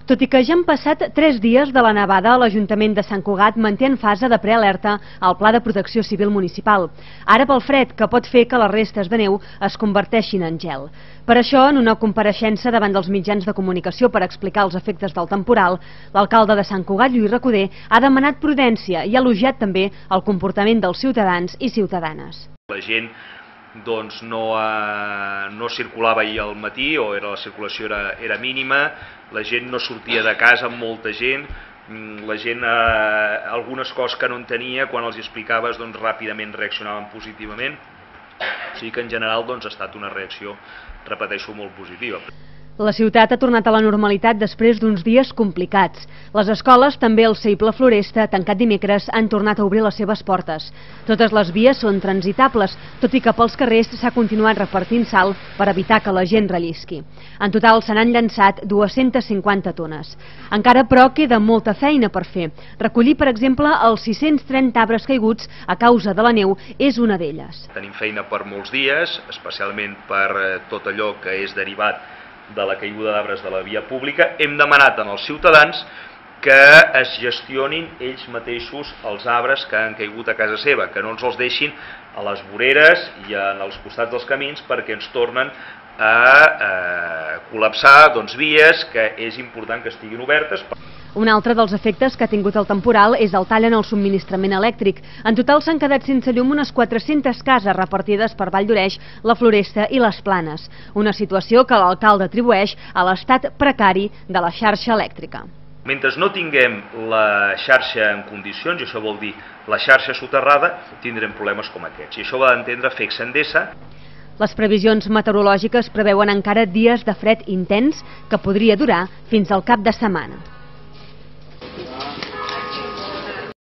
Tot i que ja han passat 3 dies de la nevada, l'Ajuntament de Sant Cugat manté en fase de prealerta al Pla de Protecció Civil Municipal. Ara pel fred, que pot fer que les restes de neu es converteixin en gel. Per això, en una compareixença davant dels mitjans de comunicació per explicar els efectes del temporal, l'alcalde de Sant Cugat, Lluís Recoder, ha demanat prudència i ha elogiat també el comportament dels ciutadans i ciutadanes. La gent no circulava ahir al matí, o la circulació era mínima, la gent no sortia de casa amb molta gent, la gent algunes coses que no entenia, quan els explicaves ràpidament reaccionaven positivament, o sigui que en general ha estat una reacció, repeteixo, molt positiva. La ciutat ha tornat a la normalitat després d'uns dies complicats. Les escoles, també el Ceip La Floresta, tancat dimecres, han tornat a obrir les seves portes. Totes les vies són transitables, tot i que pels carrers s'ha continuat repartint sal per evitar que la gent rellisqui. En total se n'han llançat 250 tones. Encara, però, queda molta feina per fer. Recollir, per exemple, els 630 arbres caiguts a causa de la neu és una d'elles. Tenim feina per molts dies, especialment per tot allò que és derivat de la caiguda d'arbres de la via pública. Hem demanat als ciutadans que es gestionin ells mateixos els arbres que han caigut a casa seva, que no ens els deixin a les voreres i als costats dels camins, perquè ens tornen a col·lapsar vies que és important que estiguin obertes. Un altre dels efectes que ha tingut el temporal és el tall en el subministrament elèctric. En total s'han quedat sense llum unes 400 cases repartides per Vall d'Oreix, La Floresta i les Planes. Una situació que l'alcalde atribueix a l'estat precari de la xarxa elèctrica. Mentre no tinguem la xarxa en condicions, i això vol dir la xarxa soterrada, tindrem problemes com aquests. I això ho ha d'entendre FEX Endesa. Les previsions meteorològiques preveuen encara dies de fred intens que podria durar fins al cap de setmana.